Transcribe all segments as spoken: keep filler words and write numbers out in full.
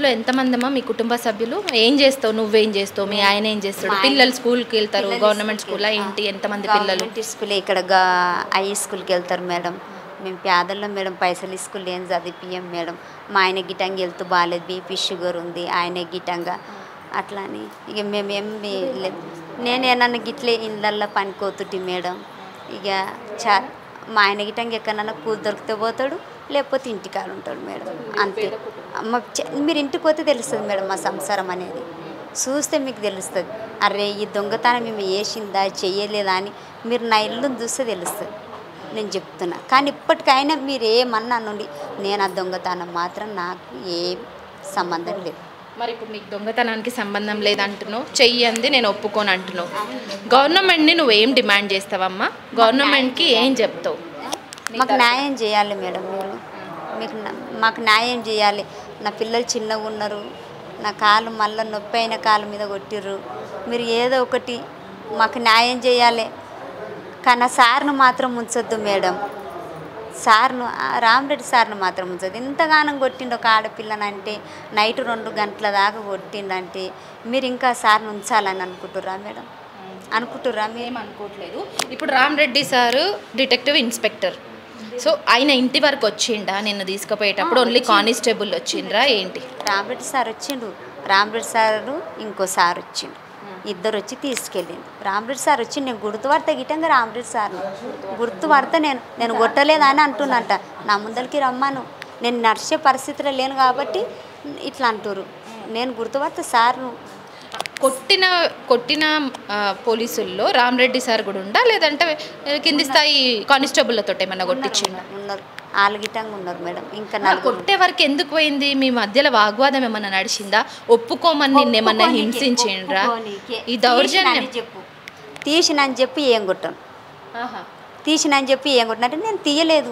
ఇంట్లో ఎంతమందమ్మా మీ కుటుంబ సభ్యులు? ఏం చేస్తావు? నువ్వేం చేస్తావు? మీ ఆయన ఏం చేస్తాడు? పిల్లలు స్కూల్కి వెళ్తారు? గవర్నమెంట్ స్కూలా ఏంటి? ఎంతమంది పిల్లలు? స్కూల్ ఇక్కడ హై స్కూల్కి వెళ్తారు మేడం. మేము పేదల్లో మేడం, పైసలు స్కూల్ ఏం చదివిపియం మేడం. మా ఆయన గిటంగా వెళ్తూ బాగాలేదు, బీపీ షుగర్ ఉంది, ఆయన గిటంగా అట్లా అని ఇక మేమేం లేదు. నేనేమన్నా గిట్లే ఇళ్ళల్లో పనికోతుంటి మేడం. ఇక చా మా ఆయన గిటంగా ఎక్కడన్నా కూలి దొరికితే పోతాడు, లేకపోతే ఇంటికాడ ఉంటాడు మేడం. అంతే. మా మీరు ఇంటికి పోతే తెలుస్తుంది మేడం మా సంసారం అనేది. చూస్తే మీకు తెలుస్తుంది, అరే ఈ దొంగతనం మేము వేసిందా చెయ్యలేదా అని మీరు నా ఇల్లుని చూస్తే తెలుస్తుంది. నేను చెప్తున్నా. కానీ ఇప్పటికైనా మీరు ఏమన్నా నుండి నేను ఆ దొంగతనం మాత్రం నాకు ఏం సంబంధం లేదు. మరి ఇప్పుడు నీకు దొంగతనానికి సంబంధం లేదంటున్నావు, చెయ్యంది నేను ఒప్పుకోను అంటున్నావు. గవర్నమెంట్ని నువ్వేం డిమాండ్ చేస్తావమ్మా? గవర్నమెంట్కి ఏం చెప్తావు? మాకు న్యాయం చేయాలి మేడం. మీరు మీకు మాకు న్యాయం చేయాలి. నా పిల్లలు చిన్నగా ఉన్నారు, నా కాలు మళ్ళీ నొప్పి అయిన కాలు మీద కొట్టిర్రు. మీరు ఏదో ఒకటి మాకు న్యాయం చేయాలి. కానీ సార్ను మాత్రం ఉంచొద్దు మేడం. సార్ను రామరెడ్డి సార్ను మాత్రం ఉంచదు. ఇంతగానం కొట్టిండు ఒక ఆడపిల్లనంటే, నైట్ రెండు గంటల దాకా కొట్టిండంటే మీరు ఇంకా సార్ను ఉంచాలని అనుకుంటుర్రా మేడం? అనుకుంటుర్రా? మేము అనుకోవట్లేదు. ఇప్పుడు Ramareddy sir detective inspector, so ఆయన ఇంటి వరకు వచ్చిండా నిన్ను తీసుకుపోయేటప్పుడు? ఓన్లీ కానిస్టేబుల్ వచ్చిండ్రా ఏంటి? రామరెడ్డి సార్ వచ్చిండు, రామరెడ్డి సారు ఇంకో సార్ వచ్చిండు, ఇద్దరు వచ్చి తీసుకెళ్ళిండు. రామరెడ్డి సార్ వచ్చి నేను గుర్తుపడతా గిట్టంగా రామరెడ్డి సార్ను గుర్తుపడతా. నేను నేను కొట్టలేదని అంటున్నంట. నా ముందరికి రమ్మాను, నేను నడిచే పరిస్థితిలో లేను కాబట్టి ఇట్లా అంటారు. నేను గుర్తుపడతా సార్ను. కొట్టిన కొట్టిన పోలీసుల్లో రామరెడ్డి సార్ కూడా ఉండా, లేదంటే కింది స్థాయి కానిస్టేబుల్లతో ఏమన్నా కొట్టించిండు? ఉన్నారు, ఆలుగిటంగా ఉన్నారు మేడం. ఇంకా కొట్టే వరకు ఎందుకు పోయింది? మీ మధ్యలో వాగ్వాదం ఏమన్నా నడిచిందా? ఒప్పుకోమని నిన్నేమన్నా హింసించిండ్రా? ఈ దౌర్జన్యం చెప్పు. తీసినని చెప్పి ఏం కొట్టాను, తీసినని చెప్పి ఏం కొట్టిన అంటే నేను తీయలేదు,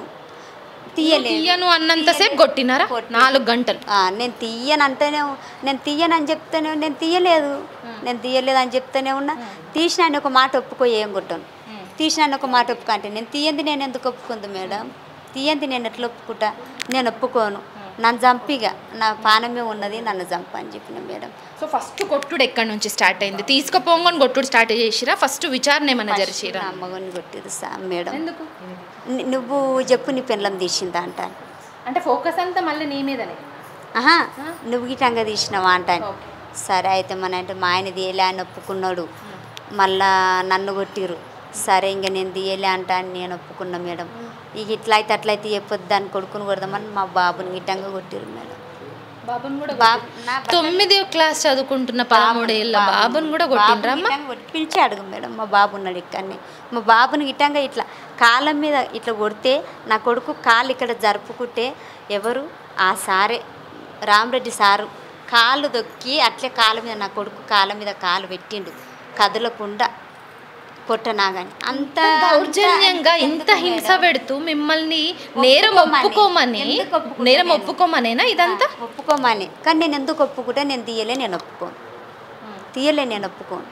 తీయను అన్నంతసేపు కొట్టినారా? నాలుగు గంటలు నేను తీయనంటేనే, నేను తీయనని చెప్తేనే నేను తీయలేదు, నేను తీయలేదు అని చెప్తూనే ఉన్నా. తీసినాన్ని ఒక మాట ఒప్పుకో, ఏం కొట్టాను. తీసినాన్ని ఒక మాట ఒప్పుకో అంటే నేను తీయంది నేను ఎందుకు ఒప్పుకుంది మేడం? తీయంది నేను ఎట్లా ఒప్పుకుంటా? నేను ఒప్పుకోను. నన్ను చంపిగా నా పానమే ఉన్నది, నన్ను చంప అని చెప్పిన మేడం. సో ఫస్ట్ కొట్టుడు ఎక్కడి నుంచి స్టార్ట్ అయింది? తీసుకుపోంగని కొట్టుడు స్టార్ట్ చేసిరా? ఫస్ట్ విచారణ ఏమన్నా జరిచిరా? అమ్మగని కొట్టిరు సా మేడం. ఎందుకు? నువ్వు చెప్పు నీ పెళ్ళం తీసిందా అంట. అంటే ఫోకస్ అంతా మళ్ళీ నీ మీదనే. ఆహా, నువ్వు గిటంగా తీసినావా అంటాను. సరే అయితే మన అంటే మా ఆయన తీయలే అని ఒప్పుకున్నాడు, మళ్ళా నన్ను కొట్టిరు. సరే ఇంకా నేను తీయలే అంటా అని నేను ఒప్పుకున్నా మేడం. ఇక ఇట్లా అయితే అట్లయితే చెప్పొద్దు, దాన్ని కొడుకుని కొడదామని మా బాబుని గిట్టంగా కొట్టిరు మేడం. బాబుని కూడా బాబు తొమ్మిది క్లాస్ చదువుకుంటున్న పదమూడేళ్ళ బాబుని కూడా కొట్టిండ్రమ్మా? పిలిచి అడుగు మేడం. మా బాబు ఉన్నాడు ఇక్కడనే. మా బాబుని గిట్టంగా ఇట్లా కాళ్ళ మీద ఇట్లా కొడితే నా కొడుకు కాళ్ళు ఇక్కడ జరుపుకుంటే ఎవరు? ఆ సారే, రామరెడ్డి సారు కాళ్ళు దొక్కి అట్లే కాళ్ళ మీద నా కొడుకు కాళ్ళ మీద కాలు పెట్టిండు కదలకుండా కొట్టనాగాని. అంత దౌర్జన్యంగా ఇంత హింస పెడుతూ మిమ్మల్ని నేరం ఒప్పుకోమని నేరం ఒప్పుకోమనేనా ఇదంతా? ఒప్పుకోమని. కానీ నేను ఎందుకు ఒప్పుకుంటే నేను తీయలే, నేను ఒప్పుకోను, తీయలే నేను ఒప్పుకోను,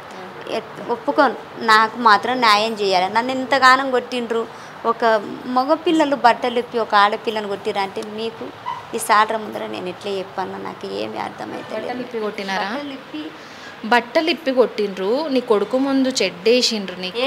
ఒప్పుకోను. నాకు మాత్రం న్యాయం చేయాలి. నన్ను ఇంతగానం కొట్టిండ్రు. ఒక మగపిల్లలు బట్టలు ఇప్పి ఒక ఆడపిల్లని కొట్టిరా అంటే మీకు ఈ సాటర ముందర నేను ఎట్లా చెప్పాను? నాకు ఏమి అర్థమవుతుంది. కొట్టినారా? బట్టలు ఇప్పి కొట్టిండ్రు, నీ కొడుకు ముందు చెడ్డేసిండ్రు, నీకు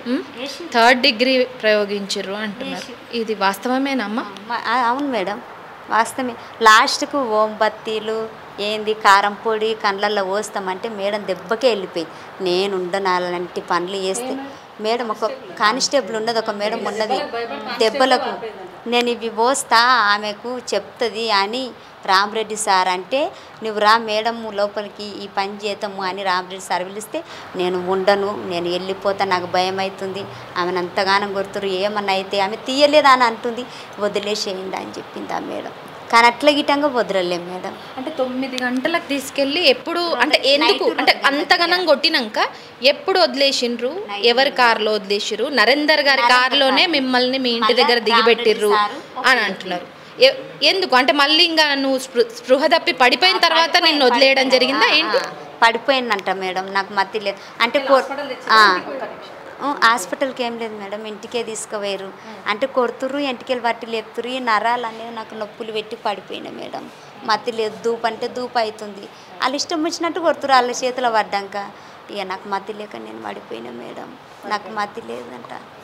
థర్డ్ డిగ్రీ ప్రయోగించరు అంటున్నారు. ఇది వాస్తవమేనమ్మా? అవును మేడం, వాస్తవమే. లాస్ట్కు ఓంబత్తీలు ఏంది కారం పొడి కళ్ళల్లో పోస్తామంటే మేడం దెబ్బకే వెళ్ళిపోయి. నేను ఉండనాలంటి పనులు చేస్తే మేడం ఒక కానిస్టేబుల్ ఉన్నది, ఒక మేడం ఉన్నది దెబ్బలకు, నేను ఇవి పోస్తా ఆమెకు చెప్తుంది అని రామరెడ్డి సార్ అంటే నువ్వు రా మేడం లోపలికి ఈ పని చేద్దాము అని రామరెడ్డి సార్ పిలిస్తే నేను ఉండను, నేను వెళ్ళిపోతా, నాకు భయం అవుతుంది, ఆమెను అంతగానం కొడుతురు, ఏమన్నా అయితే ఆమె తీయలేదా అని అంటుంది, వదిలేసేయండి అని చెప్పింది ఆ మేడం. కానీ అట్లా గిట్టంగా వదలలేము మేడం. అంటే తొమ్మిది గంటలకు తీసుకెళ్ళి ఎప్పుడు అంటే ఎందుకు అంటే అంతగానం కొట్టినాక ఎప్పుడు వదిలేసిండ్రు? ఎవరి కారులో వదిలేసిర్రు? నరేందర్ గారి కారులోనే మిమ్మల్ని మీ ఇంటి దగ్గర దిగిపెట్టిర్రు అని అంటున్నారు. ఎందుకు అంటే మళ్ళీ ఇంకా నువ్వు స్పృహ తప్పి పడిపోయిన తర్వాత నిన్ను వదిలేయడం జరిగిందా ఏంటి? పడిపోయిందంట మేడం, నాకు మతి లేదు అంటే హాస్పిటల్కి ఏం లేదు మేడం, ఇంటికే తీసుకుపోయారు. అంటే కొడుతుర్రు, ఎంటికెళ్ళి పట్టి లేపుతుర్రు. ఈ నరాలు అనేది నాకు నొప్పులు పెట్టి పడిపోయినా మేడం. మతి లేదు, దూపు అంటే దూపు అవుతుంది. వాళ్ళు ఇష్టం వచ్చినట్టు కొడుతురు వాళ్ళ చేతిలో పడ్డాక. ఇక నాకు మతి లేక నేను పడిపోయినా మేడం. నాకు మతి లేదంట.